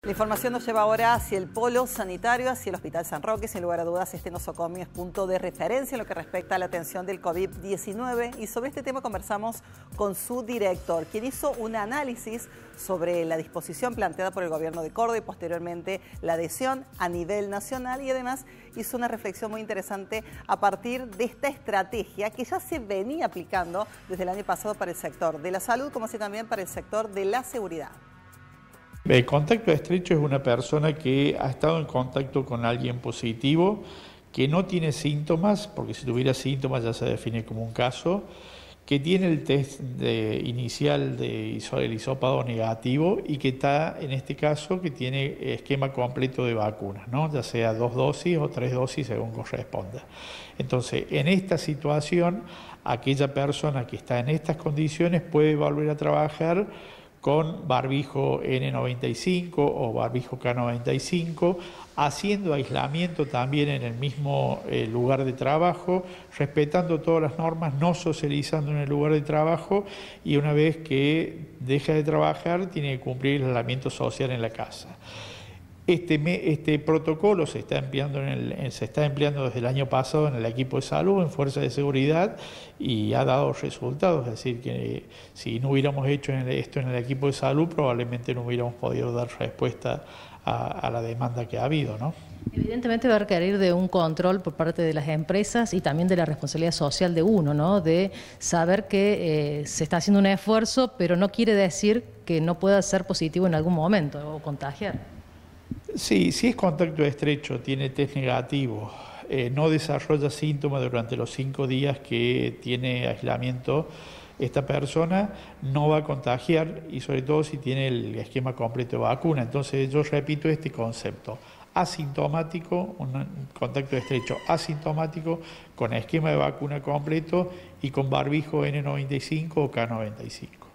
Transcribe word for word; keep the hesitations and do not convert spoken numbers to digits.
La información nos lleva ahora hacia el polo sanitario, hacia el Hospital San Roque. Sin lugar a dudas, este nosocomio es punto de referencia en lo que respecta a la atención del COVID diecinueve. Y sobre este tema conversamos con su director, quien hizo un análisis sobre la disposición planteada por el gobierno de Córdoba y posteriormente la adhesión a nivel nacional. Y además hizo una reflexión muy interesante a partir de esta estrategia que ya se venía aplicando desde el año pasado para el sector de la salud, como así también para el sector de la seguridad. El contacto estrecho es una persona que ha estado en contacto con alguien positivo, que no tiene síntomas, porque si tuviera síntomas ya se define como un caso, que tiene el test de, inicial de el hisopado negativo y que está, en este caso, que tiene esquema completo de vacunas, ¿no? Ya sea dos dosis o tres dosis según corresponda. Entonces, en esta situación, aquella persona que está en estas condiciones puede volver a trabajar con barbijo ene noventa y cinco o barbijo ka noventa y cinco, haciendo aislamiento también en el mismo eh, lugar de trabajo, respetando todas las normas, no socializando en el lugar de trabajo, y una vez que deja de trabajar tiene que cumplir el aislamiento social en la casa. Este, este protocolo se está, empleando en el, se está empleando desde el año pasado en el equipo de salud, en fuerzas de seguridad, y ha dado resultados. Es decir, que si no hubiéramos hecho esto en el equipo de salud, probablemente no hubiéramos podido dar respuesta a, a la demanda que ha habido, ¿no? Evidentemente va a requerir de un control por parte de las empresas y también de la responsabilidad social de uno, ¿no? De saber que eh, se está haciendo un esfuerzo, pero no quiere decir que no pueda ser positivo en algún momento o contagiar. Sí, si es contacto estrecho, tiene test negativo, eh, no desarrolla síntomas durante los cinco días que tiene aislamiento, esta persona no va a contagiar, y sobre todo si tiene el esquema completo de vacuna. Entonces yo repito este concepto: asintomático, un contacto estrecho asintomático con esquema de vacuna completo y con barbijo ene noventa y cinco o ka noventa y cinco.